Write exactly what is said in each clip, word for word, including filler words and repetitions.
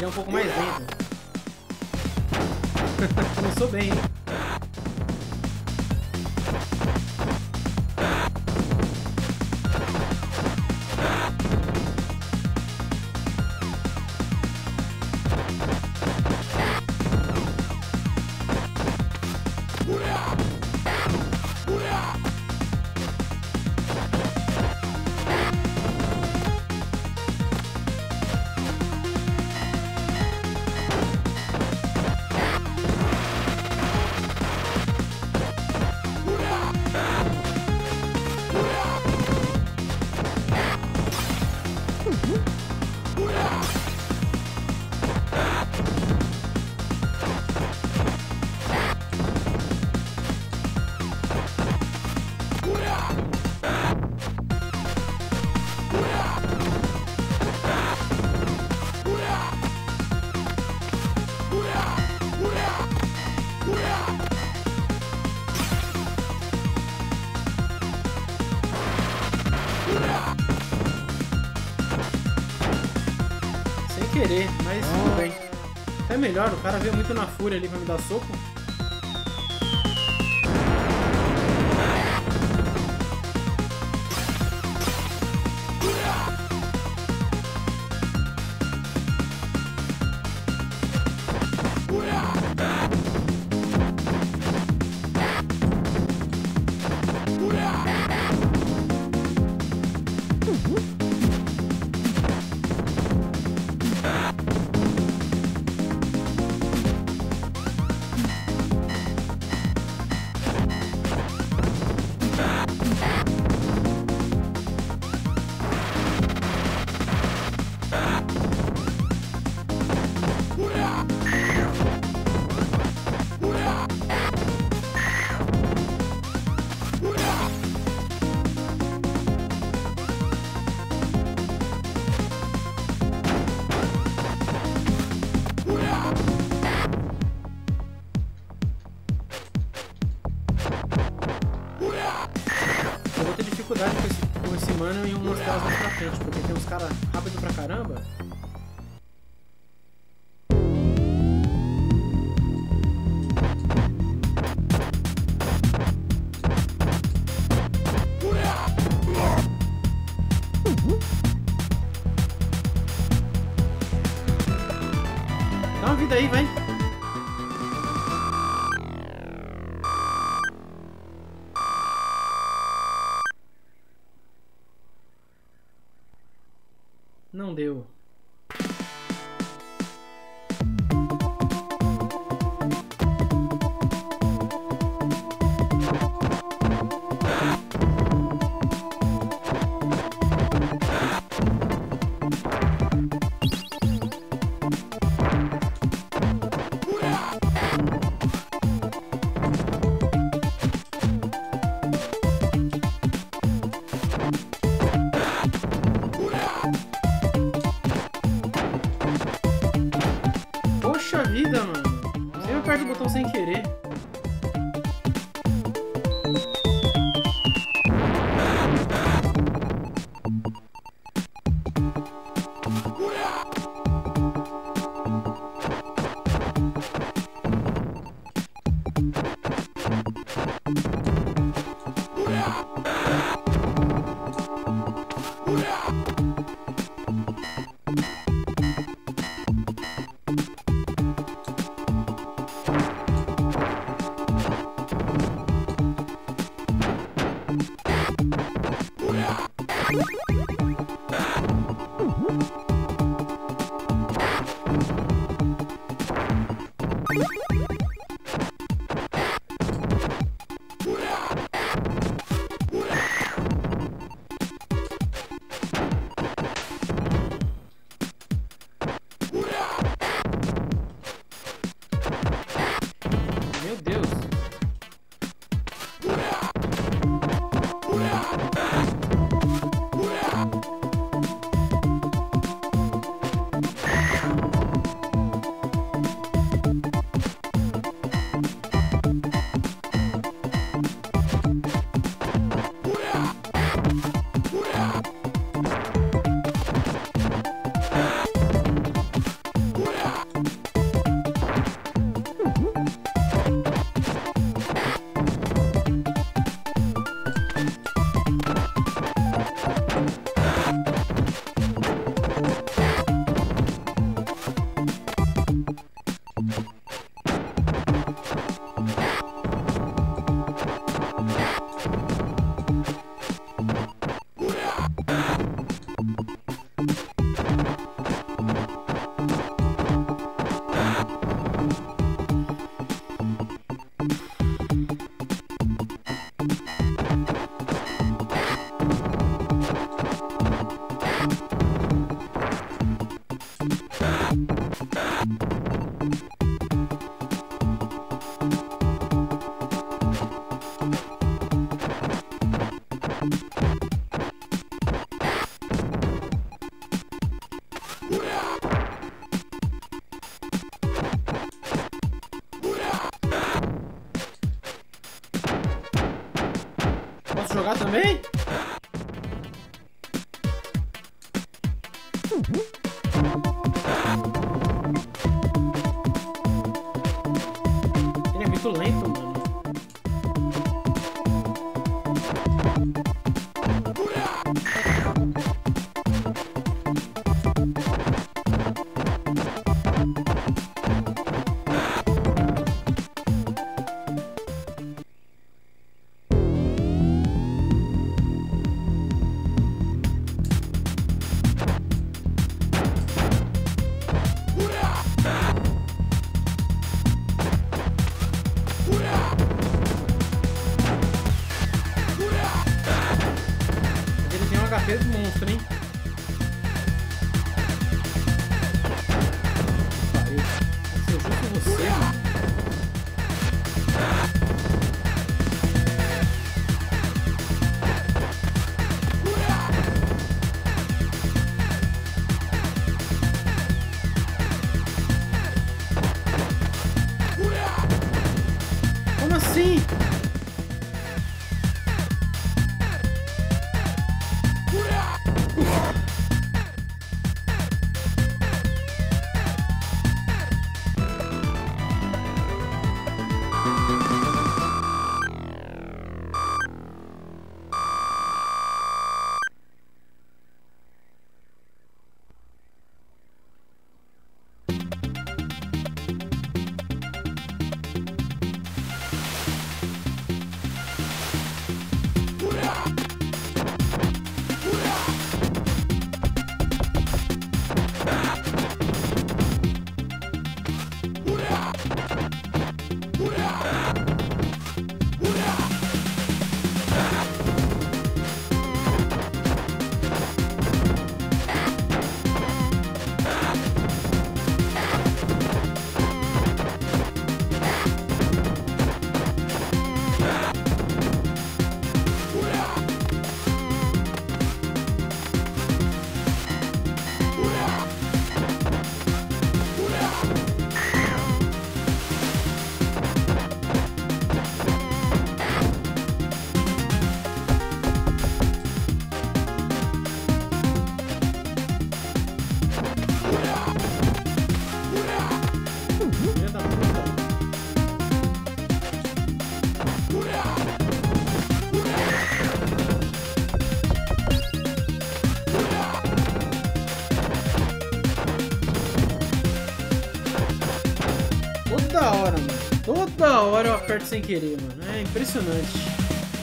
ele é um pouco mais lento. Começou bem, hein? Querer, mas tudo bem. Até melhor, o cara veio muito na fúria ali pra me dar soco. Dificuldade com esse, com esse mano em umas telas mais pra frente, porque tem uns caras rápido pra caramba. Dá uma vida aí, vai. Não deu. Poxa vida, mano. Sempre aperto o botão sem querer. Meu Deus. Posso jogar também? Ele é muito lento, mano. H P do monstro, hein? Pariu. Se eu juro com você, mano. Como assim? Toda hora, mano. Toda hora eu aperto sem querer, mano. É impressionante.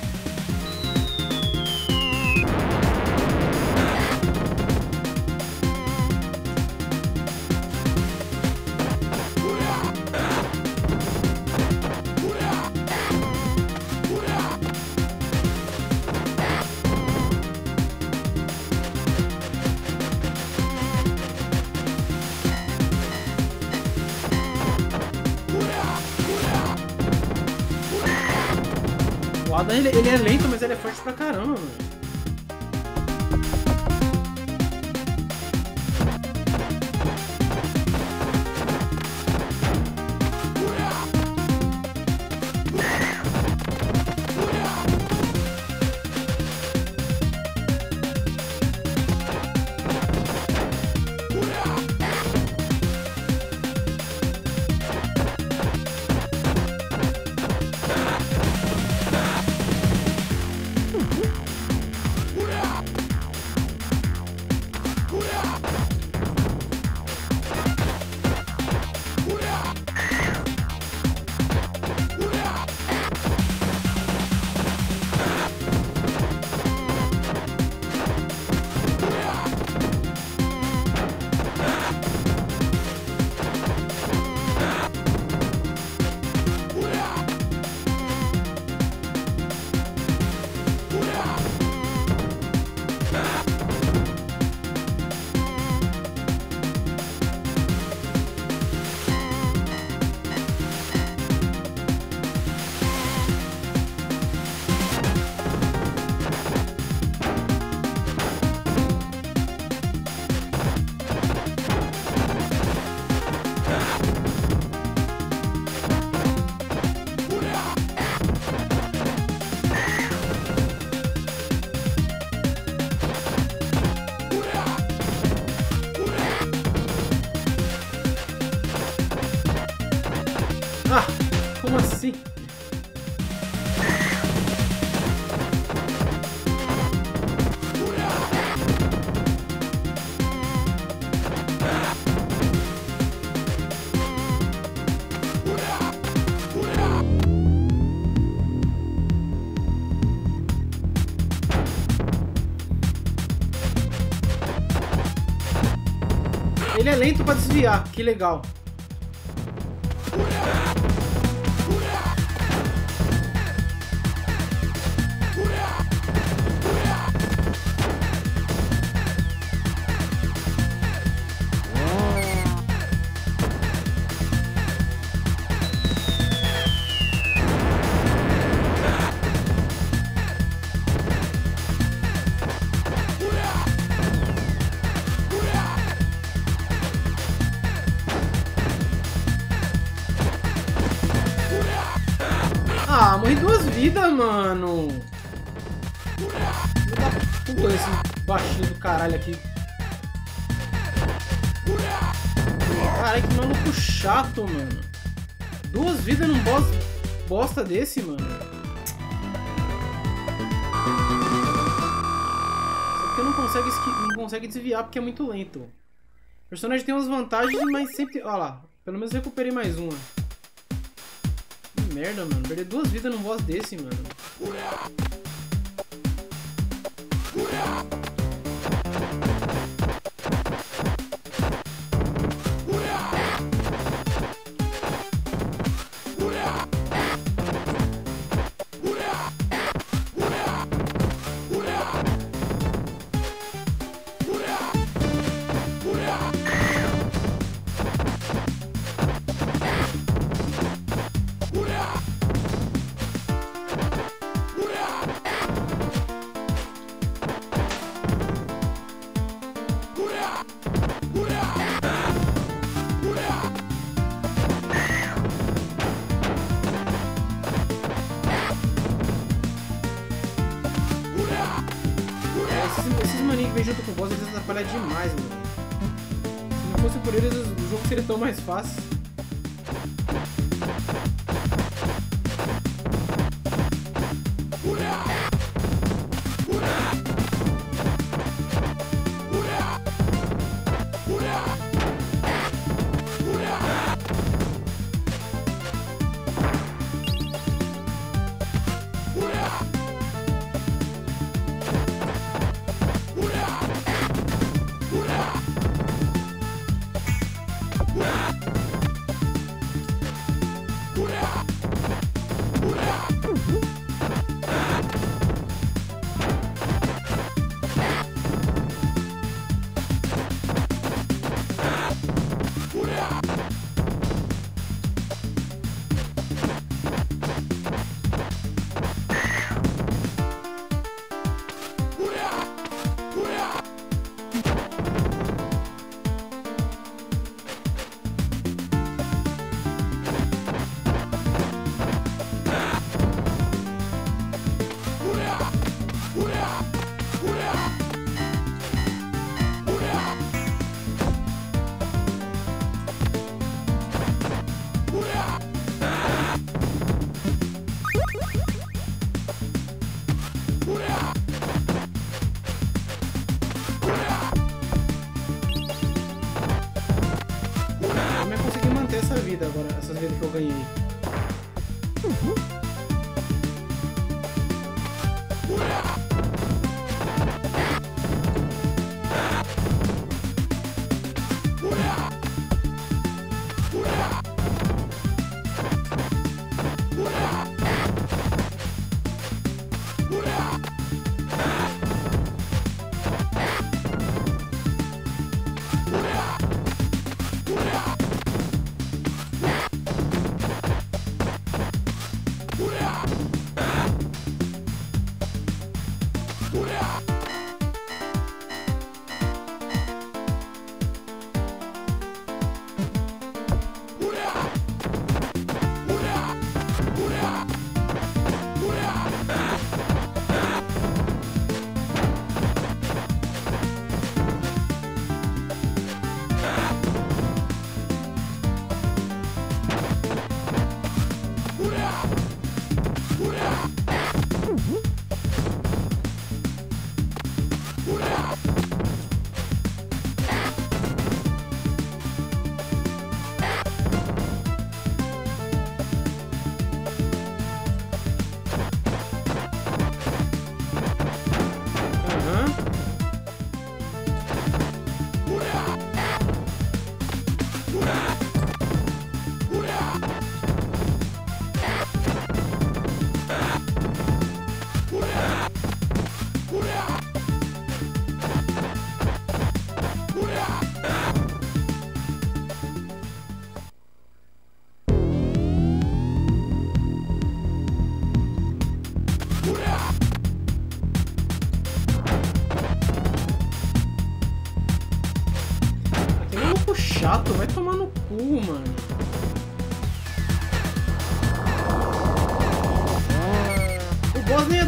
O Adam, ele, ele é lento, mas ele é forte pra caramba, mano. Como assim? Ele é lento pra desviar, que legal. Ah, morri duas vidas, mano. Puta, esse baixinho do caralho aqui. Caralho, que maluco chato, mano. Duas vidas num boss bosta desse, mano. Só porque não consegue, não consegue desviar porque é muito lento. O personagem tem umas vantagens, mas sempre... Olha lá, pelo menos recuperei mais uma. Que merda, mano. Perder duas vidas num boss desse, mano. Esses maninhos que vem junto com o boss, eles atrapalham demais, mano. Se não fosse por eles, o jogo seria tão mais fácil. Agora, essas vidas que eu ganhei.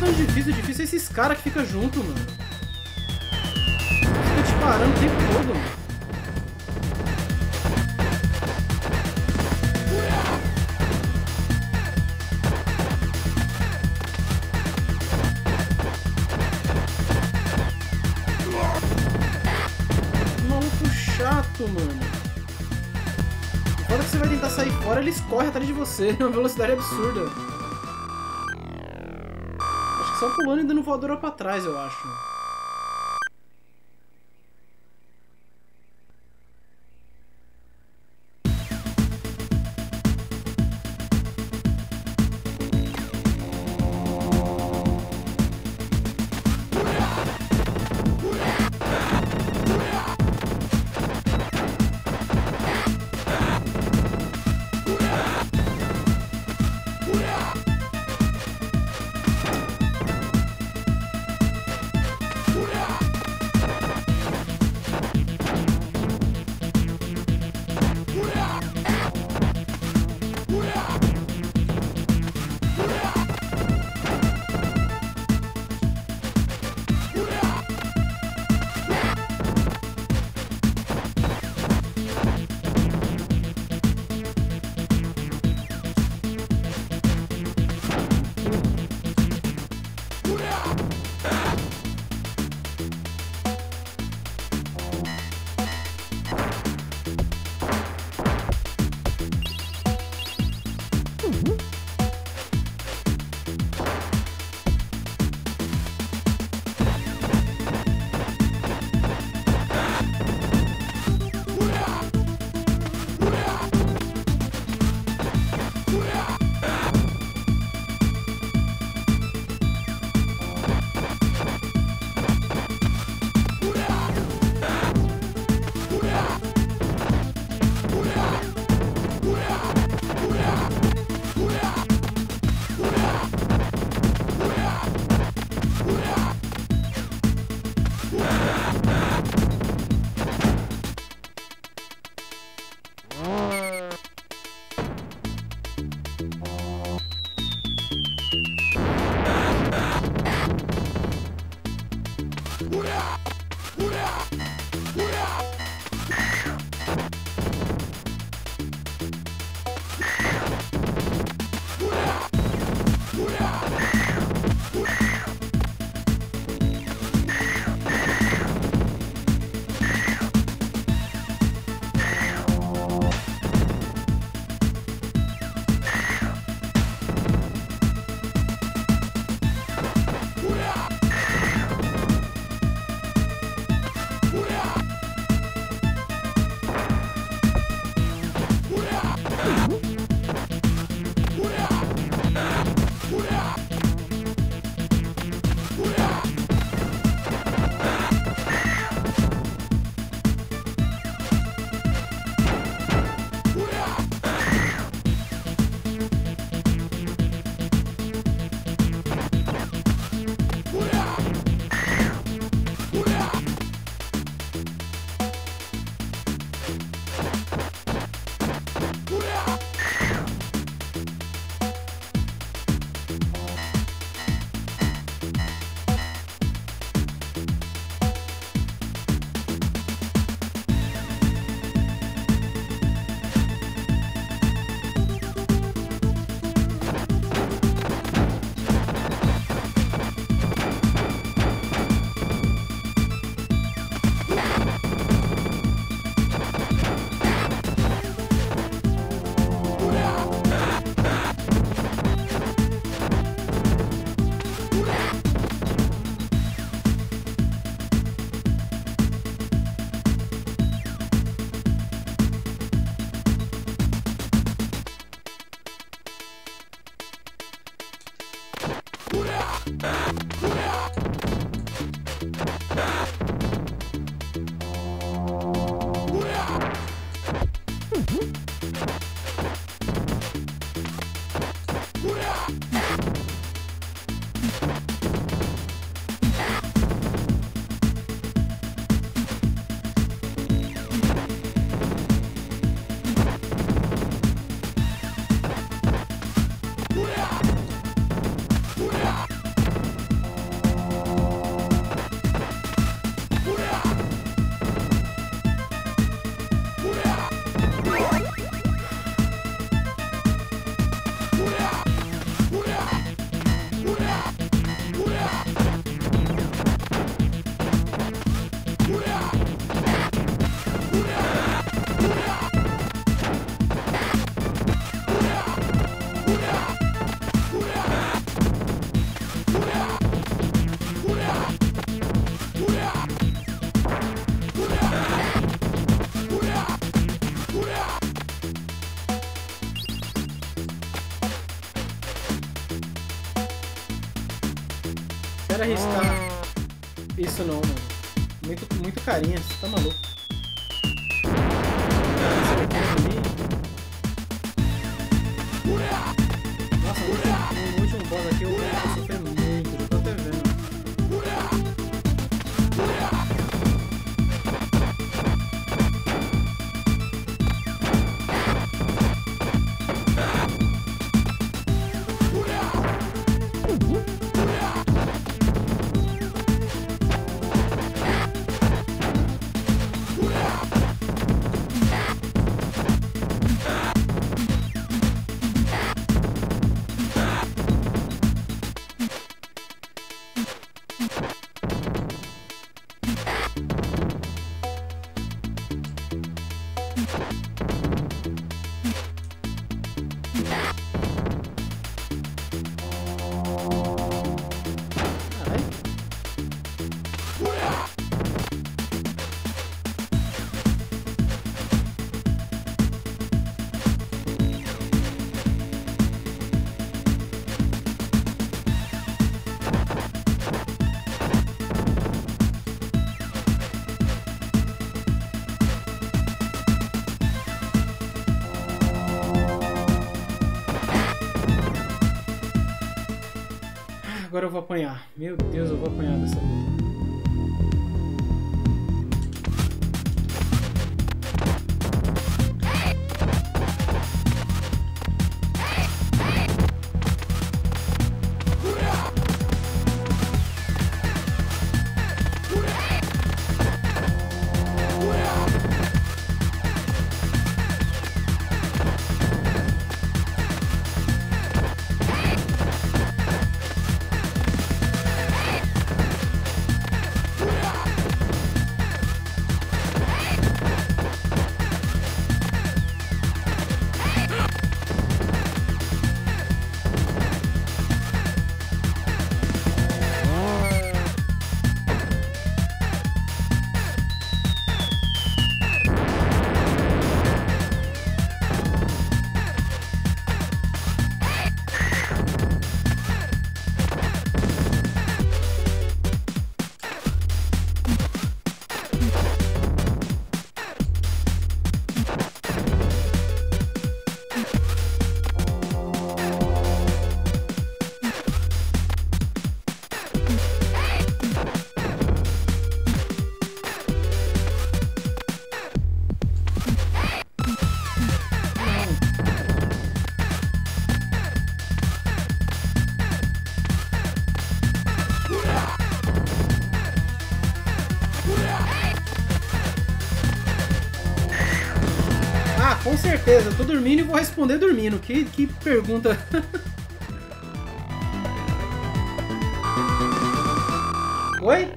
tão difícil, o difícil é esses caras que ficam junto, mano. Fica te parando o tempo todo, mano. Chato, mano. Quando você vai tentar sair fora, eles correm atrás de você. É uma velocidade absurda. Acho que só pulando e dando voadora pra trás, eu acho. quero arriscar isso não, mano. Muito, muito carinha, você tá maluco. Nossa, no último, no último boss aqui eu vou sofrer muito, eu tô até vendo. Agora eu vou apanhar. Meu Deus, eu vou apanhar dessa luta. Com certeza, eu tô dormindo e vou responder dormindo. Que, que pergunta. Oi?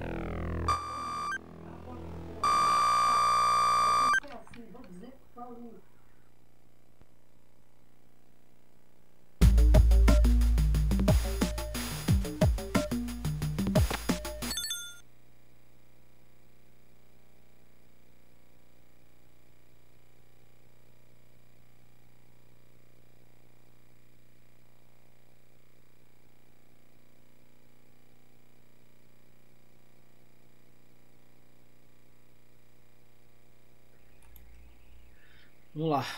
Vamos lá.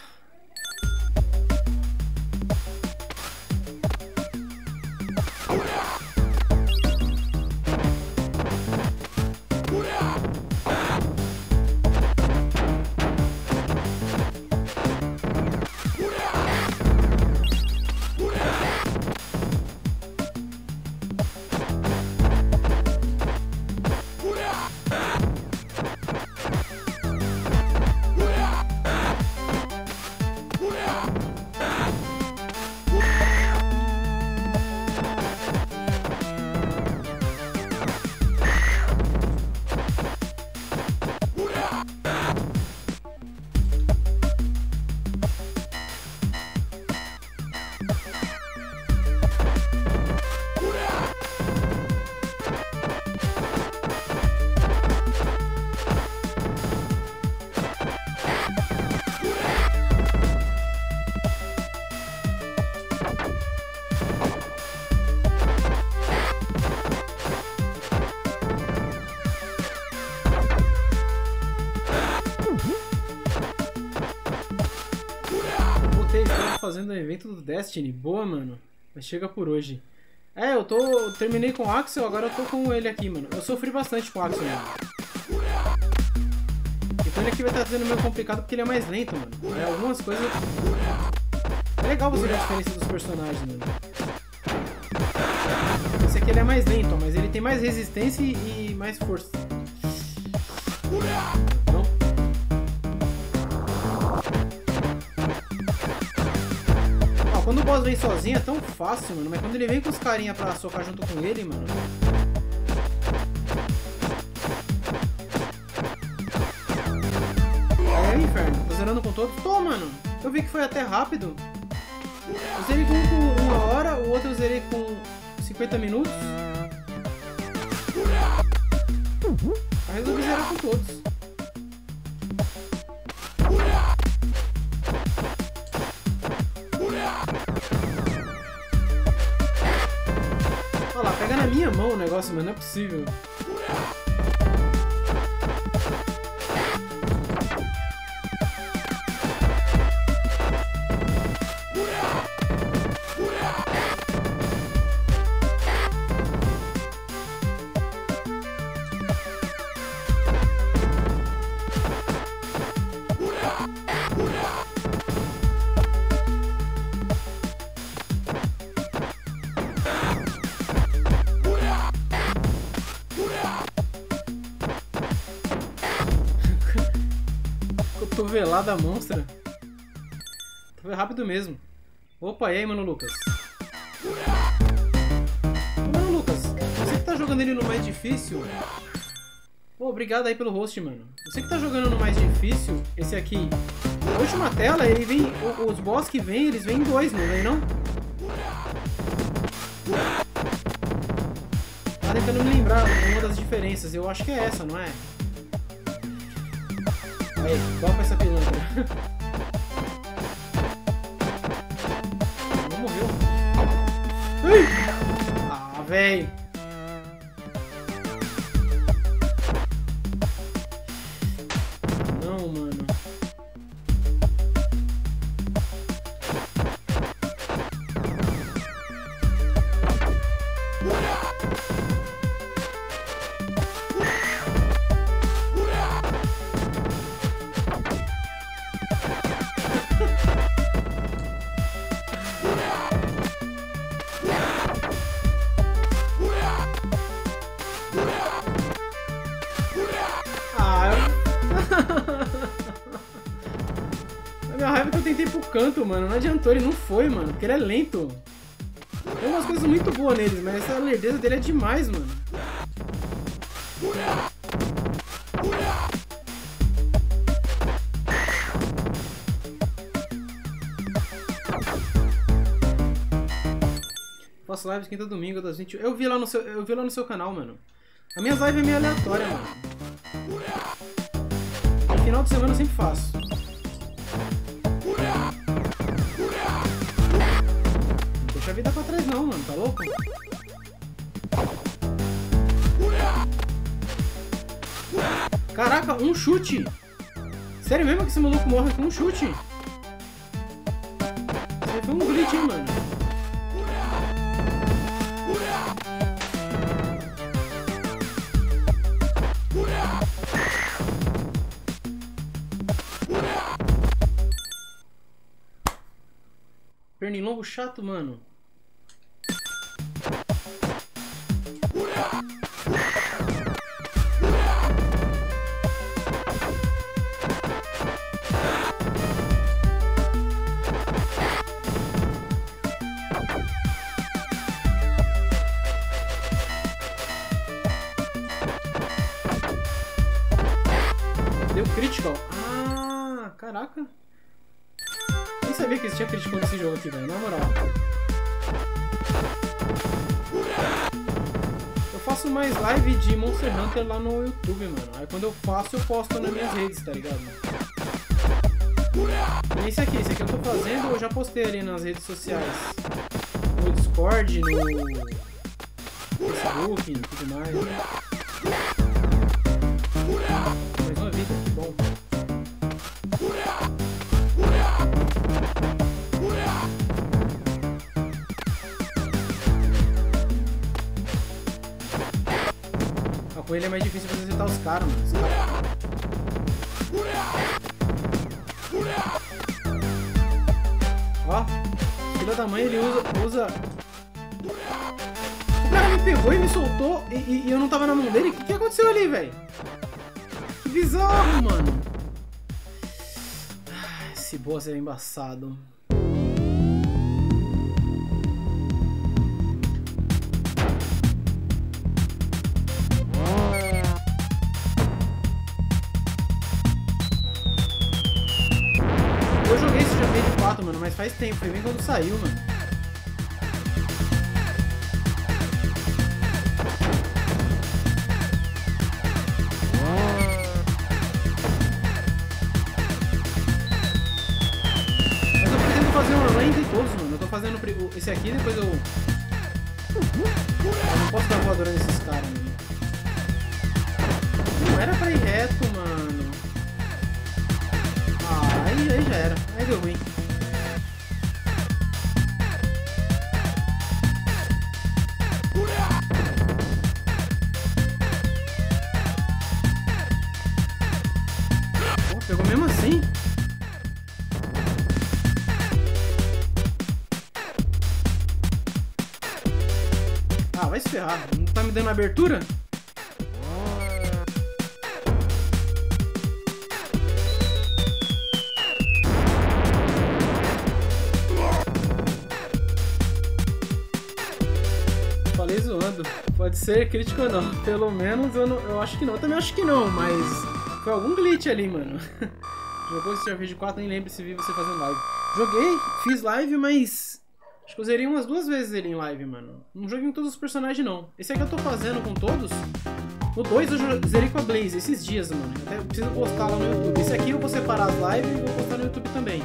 fazendo o evento do Destiny. Boa, mano. Mas chega por hoje. É, eu tô... Eu terminei com o Axel, agora eu tô com ele aqui, mano. Eu sofri bastante com o Axel, mano. Então ele aqui vai estar sendo meio complicado porque ele é mais lento, mano. É, algumas coisas... É legal você ver a diferença dos personagens, mano. Esse aqui ele é mais lento, ó, mas ele tem mais resistência e mais força. Não? Ó, quando o boss vem sozinho é tão fácil, mano. Mas quando ele vem com os carinha pra socar junto com ele, mano... É, inferno. Tô zerando com todos. Tô, mano. Eu vi que foi até rápido. Eu zerei com um com uma hora, o outro eu zerei com cinquenta minutos. Aí resolvi zerar com todos. Olha lá, pega na minha mão o negócio, mas não é possível. Cotovelada monstra. Foi rápido mesmo. Opa, e aí, mano Lucas? Mano Lucas, você que tá jogando ele no mais difícil... Pô, obrigado aí pelo host, mano. Você que tá jogando no mais difícil, esse aqui... A última tela, ele vem... Os boss que vem, eles vêm em dois, não vem não? Tá tentando me lembrar uma das diferenças. Eu acho que é essa, não é? Aí, topa essa pilantra. Não morreu. Ai! Ah, velho. Não, mano. A minha raiva é que eu tentei pro canto, mano. Não adiantou, ele não foi, mano. Porque ele é lento. Tem umas coisas muito boas neles, mas essa lerdeza dele é demais, mano. Faço lives quinta domingo das vinte. Eu vi lá no seu, eu vi lá no seu canal, mano. A minha live é meio aleatória, mano. No final de semana eu sempre faço. Não deixa a vida pra trás não, mano. Tá louco? Caraca, um chute! Sério mesmo que esse maluco morre com um chute? Isso aí foi um glitch, hein, mano. Pernilongo chato, mano. Deu critical. Ah, caraca. Nem sabia que existia critical nesse jogo aqui, velho. Na moral. Eu faço mais live de Monster Hunter lá no YouTube, mano. Aí quando eu faço, eu posto nas minhas redes, tá ligado? E esse aqui, esse aqui eu tô fazendo, eu já postei ali nas redes sociais. No Discord, no Facebook e tudo mais. Mais uma vida, que bom. Com ele é mais difícil você acertar os caras, mano. Os cara... Ó, filha da mãe, ele usa... usa... O cara me pegou e me soltou e, e, e eu não tava na mão dele. O que, que aconteceu ali, velho? Que bizarro, mano. Esse boss é embaçado. Eu joguei esse Street Fighter quatro, mano, mas faz tempo. Foi bem quando saiu, mano. Fazendo esse aqui, depois eu... Eu não posso dar voadora nesses caras, mano. Não era pra ir reto, mano. Ah, aí, aí já era. Aí deu ruim. Pô, pegou mesmo assim? Ah, vai se ferrar. Não tá me dando abertura? Falei zoando. Pode ser crítico ou não. Pelo menos eu, não, eu acho que não. Eu também acho que não, mas foi algum glitch ali, mano. Jogou esse Street Fighter quatro, nem lembro se vi você fazendo live. Joguei, fiz live, mas... Acho que eu zerei umas duas vezes ele em live, mano. Não joguei com todos os personagens, não. Esse aqui eu tô fazendo com todos. No dois eu zerei com a Blaze esses dias, mano. Até eu preciso postar lá no YouTube. Esse aqui eu vou separar as lives e vou postar no YouTube também.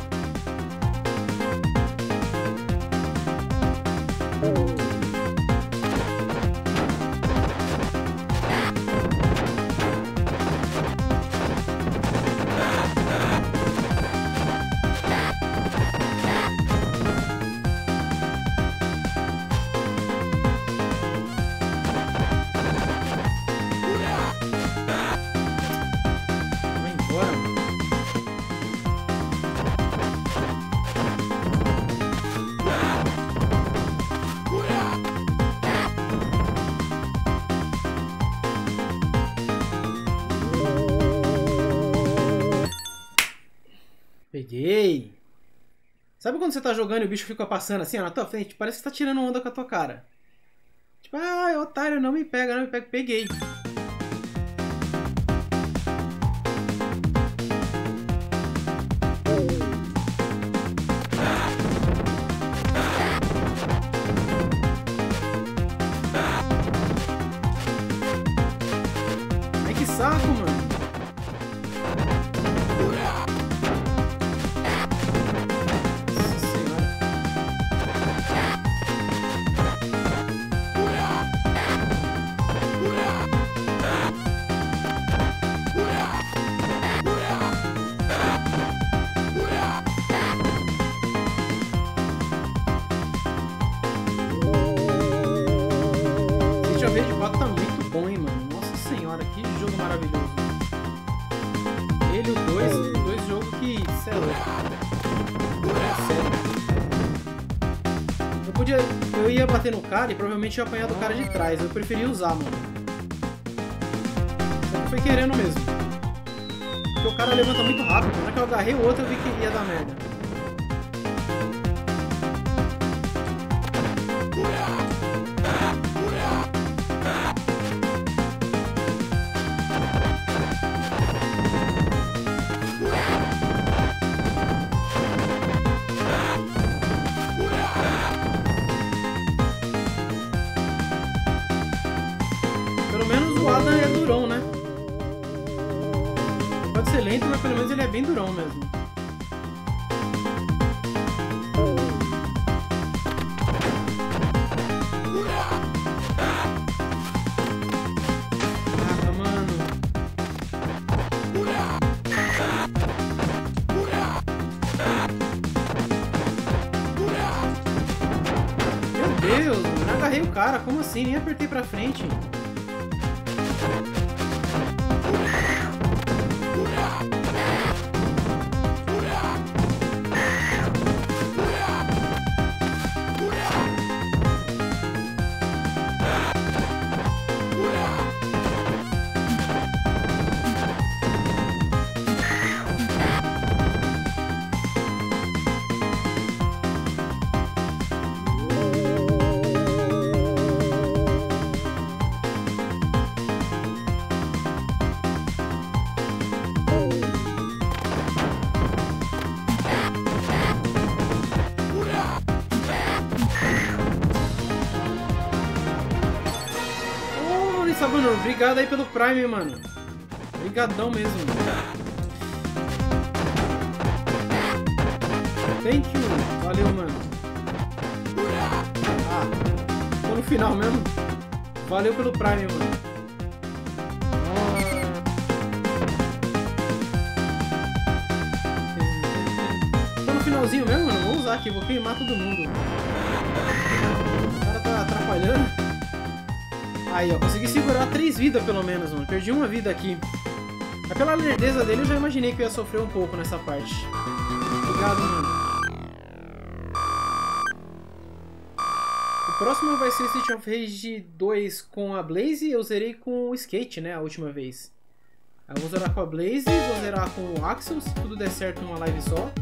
Peguei! Sabe quando você tá jogando e o bicho fica passando assim, ó, na tua frente? Parece que você tá tirando onda com a tua cara. Tipo, ah, otário, não me pega, não me pega. Peguei. Ai, que saco, mano. Street quatro tá muito bom, hein, mano. Nossa senhora, que jogo maravilhoso. Ele e o dois, dois jogos que... Cê é louco. É sério. Eu podia... Eu ia bater no cara e provavelmente ia apanhar do cara de trás. Eu preferia usar, mano. Só que foi querendo mesmo. Porque o cara levanta muito rápido. Na hora que eu agarrei o outro, eu vi que ia dar merda. Pelo menos o Adam é durão, né? Pode ser lento, mas pelo menos ele é bem durão mesmo. Caraca, mano. Meu Deus, eu agarrei o cara, como assim? Nem apertei pra frente. Nossa, mano, obrigado aí pelo Prime, mano. Obrigadão mesmo. Thank you. Valeu, mano. Ah, tô no final mesmo. Valeu pelo Prime, mano. Tô no finalzinho mesmo, mano. Vou usar aqui, vou queimar todo mundo. O cara tá atrapalhando. Aí, ó, consegui segurar três vidas pelo menos, mano. Perdi uma vida aqui. Mas pela lerdeza dele, eu já imaginei que eu ia sofrer um pouco nessa parte. Obrigado, mano. O próximo vai ser Street of Rage dois com a Blaze. Eu zerei com o Skate, né, a última vez. Aí eu vou zerar com a Blaze, vou zerar com o Axel, se tudo der certo numa live só.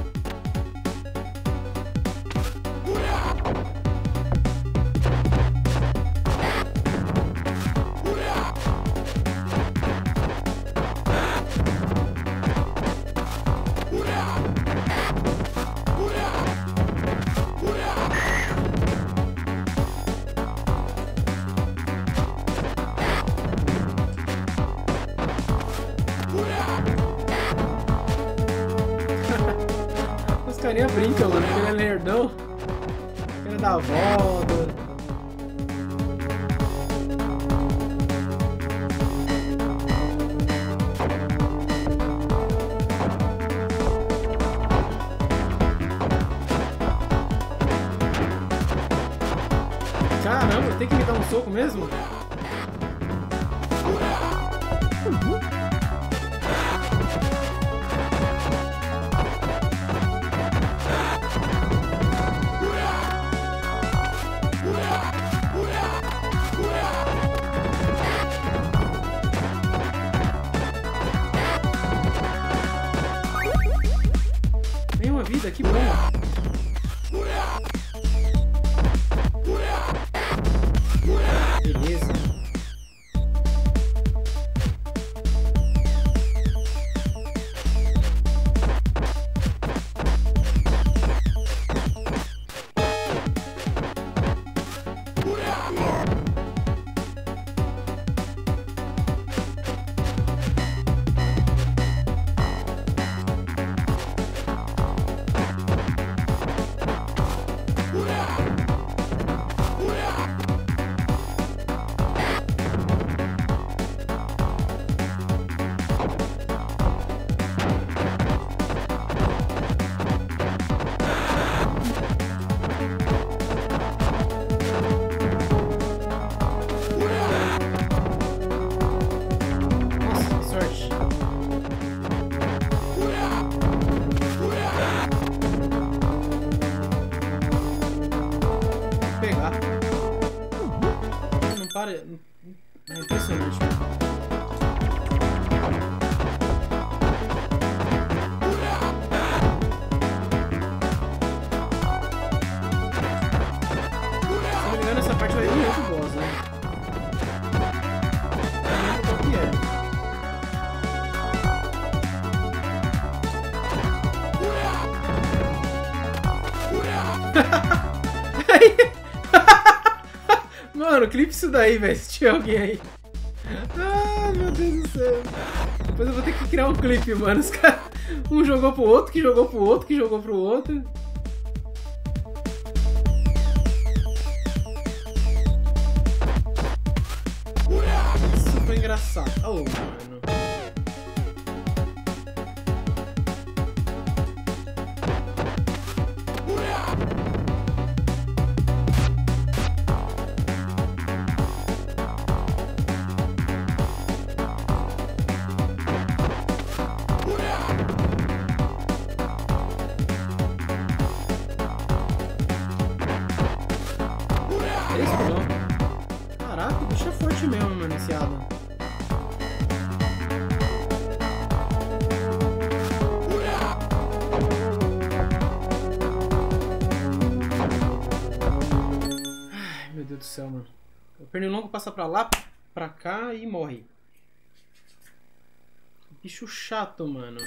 Os carinha brincam, mano, porque ele é nerdão. Ele dá a volta. Caramba, tem que me dar um soco mesmo? Tem uma vida, que bom. Beleza. Para. É impressionante. Se não me engano, essa parte vai vir outro boss, né? Não lembro qual que é. Mano, clipe isso daí, velho, se tiver alguém aí. Ai, meu Deus do céu. Depois eu vou ter que criar um clipe, mano. Os caras... Um jogou pro outro, que jogou pro outro, que jogou pro outro. Isso foi engraçado. Oh, mano. Caraca, o bicho é forte mesmo, mano, esse Adam. Ai, meu Deus do céu, mano. O pernilongo passa pra lá, pra cá e morre. Bicho chato, mano.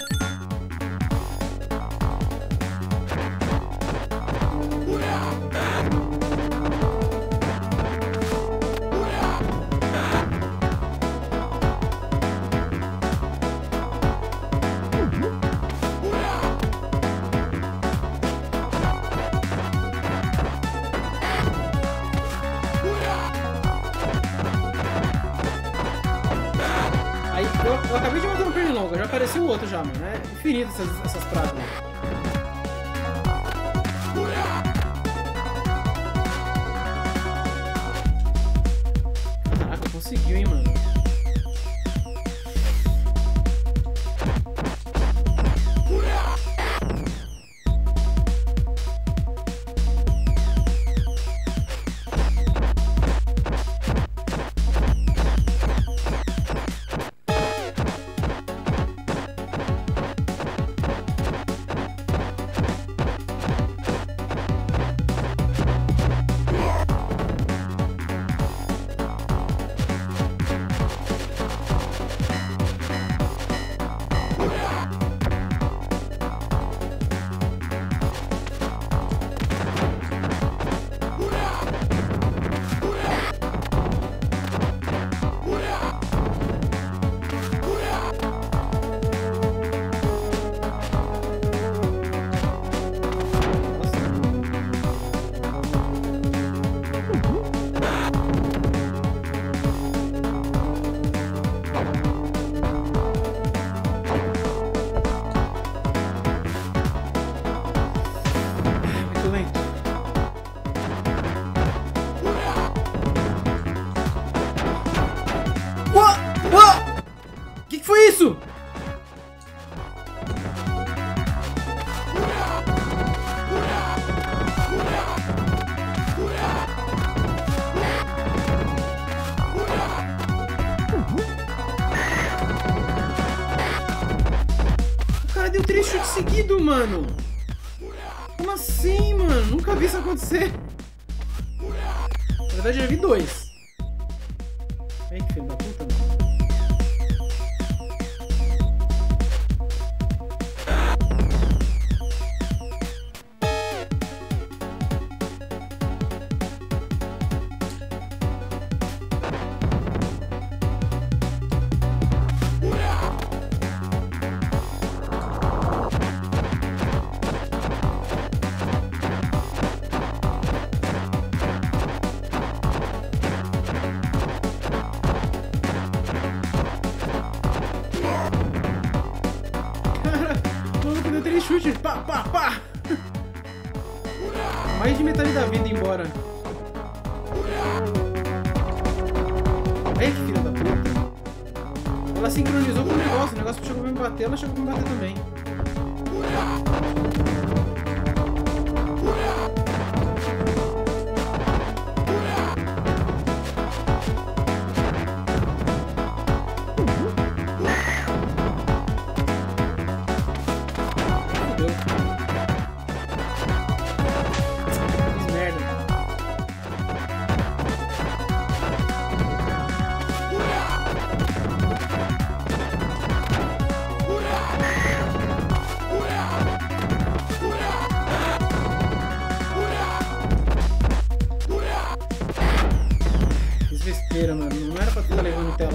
Eu acabei de matar um pernilongo, já apareceu o outro já, mano. É infinito essas, essas pragas. Caraca, conseguiu, hein, mano. Isso! O cara deu três chutes seguidos, mano! Como assim, mano? Nunca vi isso acontecer! Na verdade, eu já vi dois. Ai, que filho da puta, mano. Três chutes, pá, pá, pá! Mais de metade da vida embora. Ai, que filha da puta. Ela sincronizou com o negócio, o negócio chegou pra me bater, ela chegou pra me bater também. Besteira, mano. Não era pra estar levando tela.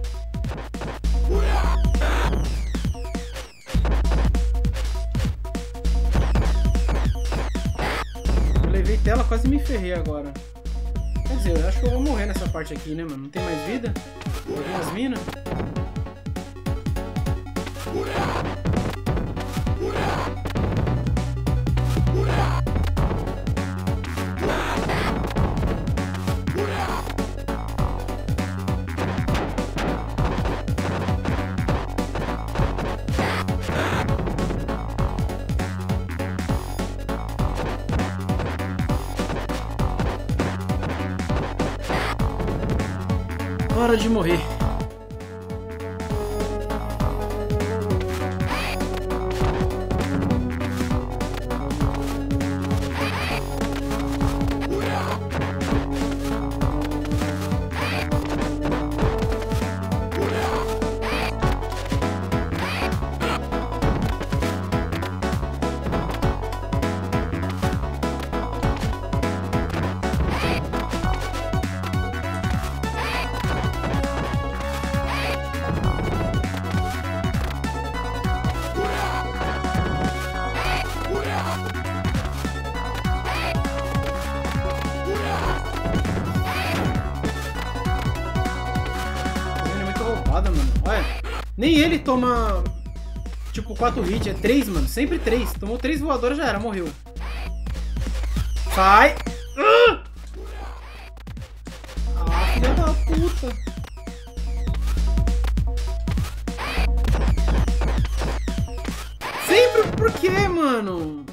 Eu levei tela, quase me ferrei agora. Quer dizer, eu acho que eu vou morrer nessa parte aqui, né, mano? Não tem mais vida? Algumas minas. Hora de morrer. Nem ele toma, tipo, quatro hits, é três, mano. Sempre três. Tomou três voadoras, já era, morreu. Sai! Ah, ah filha da puta! Sempre por quê, mano?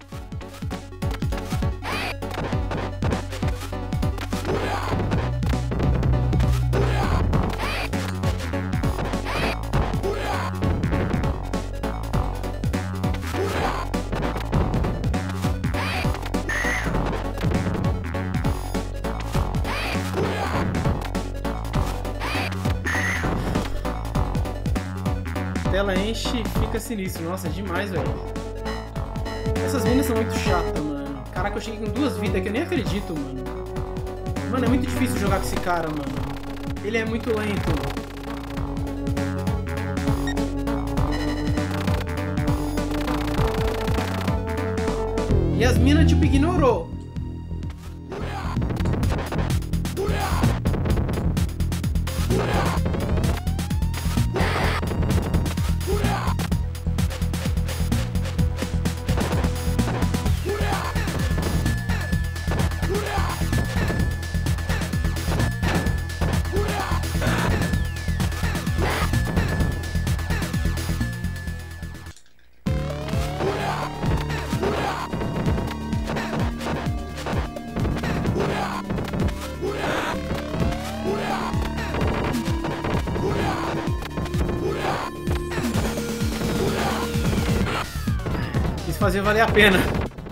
Ela enche e fica sinistro. Nossa, é demais, velho. Essas minas são muito chatas, mano. Caraca, eu cheguei com duas vidas que eu nem acredito, mano. Mano, é muito difícil jogar com esse cara, mano. Ele é muito lento. E as minas, tipo, ignorou. Quis fazer valer a pena.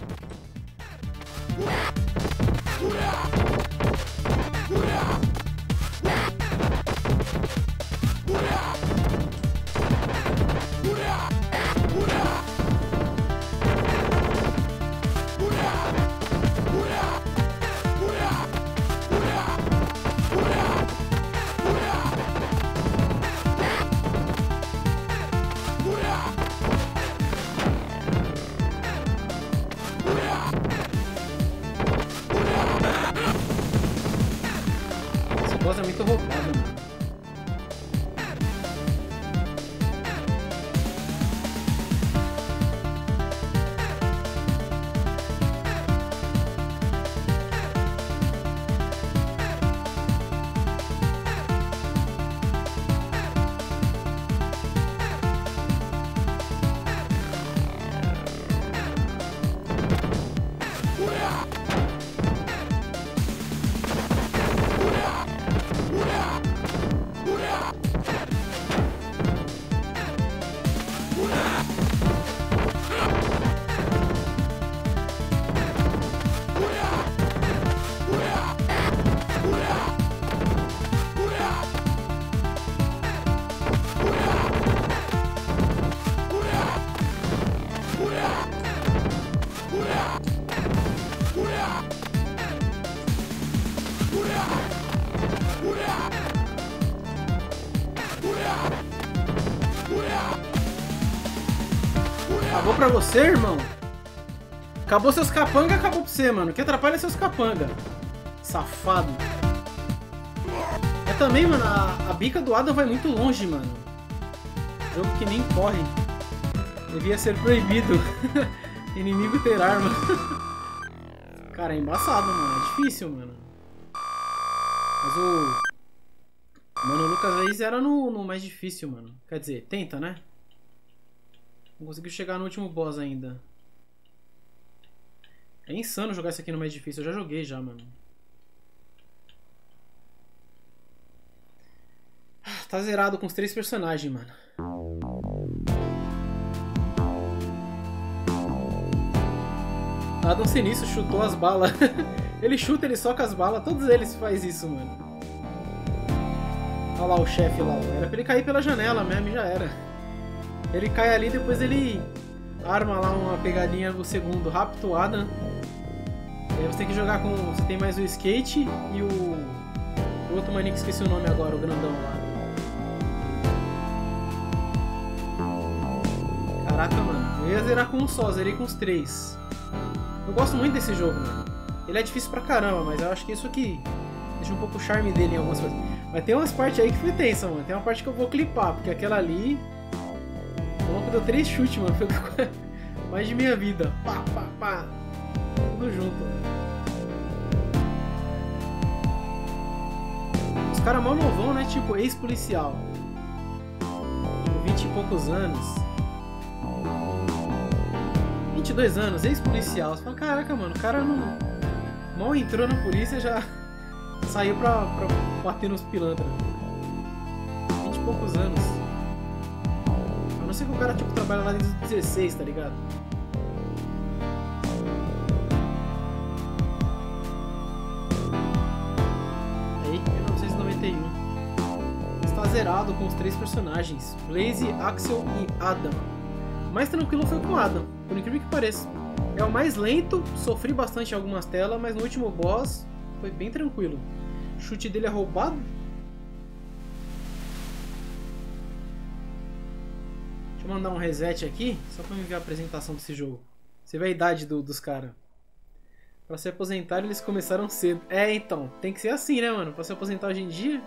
Esse boss é muito roubado, mano. Acabou pra você, irmão? Acabou seus capanga, acabou pra você, mano. O que atrapalha é seus capanga. Safado. É também, mano, a, a bica do Adam vai muito longe, mano. Jogo que nem corre. Devia ser proibido. Inimigo ter arma. Cara, é embaçado, mano. É difícil, mano. Mas o... Mano, o Lucas aí zera no, no mais difícil, mano. Quer dizer, tenta, né? Não conseguiu chegar no último boss ainda. É insano jogar isso aqui no mais difícil. Eu já joguei já, mano. Tá zerado com os três personagens, mano. Adam Sinistro chutou as balas. Ele chuta, ele soca as balas. Todos eles faz isso, mano. Olha lá o chefe lá. Era pra ele cair pela janela mesmo e já era. Ele cai ali, depois ele arma lá uma pegadinha no segundo, rapto Adam. E aí você tem que jogar com... Você tem mais o skate e o... o outro maninho que esqueci o nome agora, o grandão lá. Caraca, mano. Eu ia zerar com um só, zerei com os três. Eu gosto muito desse jogo, mano. Ele é difícil pra caramba, mas eu acho que isso aqui deixa um pouco o charme dele em algumas coisas. Mas tem umas partes aí que foi tensa, mano. Tem uma parte que eu vou clipar, porque aquela ali... O maluco deu três chutes, mano. Foi mais de minha vida. Pá, pá, pá. Tudo junto. Os caras mal novão, né? Tipo, ex-policial. Tipo, vinte e poucos anos. vinte e dois anos, ex-policial. Você fala, caraca, mano, o cara não... mal entrou na polícia já saiu pra, pra bater nos pilantras. vinte e poucos anos. A não ser que o cara, tipo, trabalha lá desde os dezesseis, tá ligado? Aí, mil novecentos e noventa e um. Está zerado com os três personagens, Blaze, Axel e Adam. O mais tranquilo foi com Adam, por incrível que pareça. É o mais lento, sofri bastante em algumas telas, mas no último boss foi bem tranquilo. O chute dele é roubado. Deixa eu mandar um reset aqui, só pra me ver a apresentação desse jogo. Você vê a idade do, dos caras. Pra se aposentar eles começaram cedo. É, então, tem que ser assim, né, mano? Pra se aposentar hoje em dia...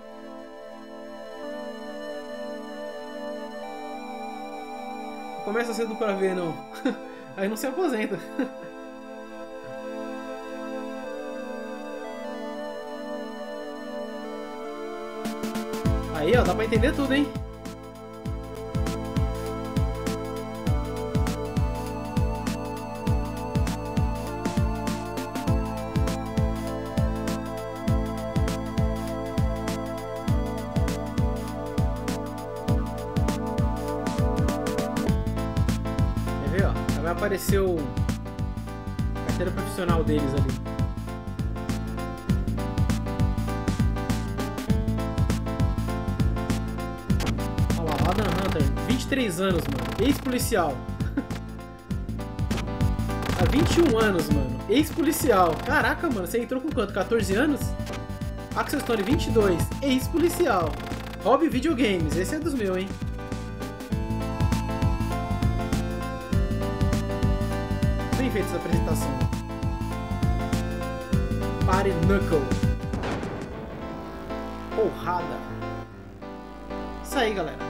Começa cedo pra ver, não. Aí não se aposenta. Aí, ó, dá pra entender tudo, hein? Vai aparecer o a carteira profissional deles ali. Olha lá, Adam Hunter, vinte e três anos, mano, ex-policial. Há vinte e um anos, mano, ex-policial. Caraca, mano, você entrou com quanto? quatorze anos? Axel Stone, vinte e dois, ex-policial. Hobby videogames, esse é dos meus, hein? Bem feita essa apresentação. Party Knuckle. Porrada. Isso aí, galera.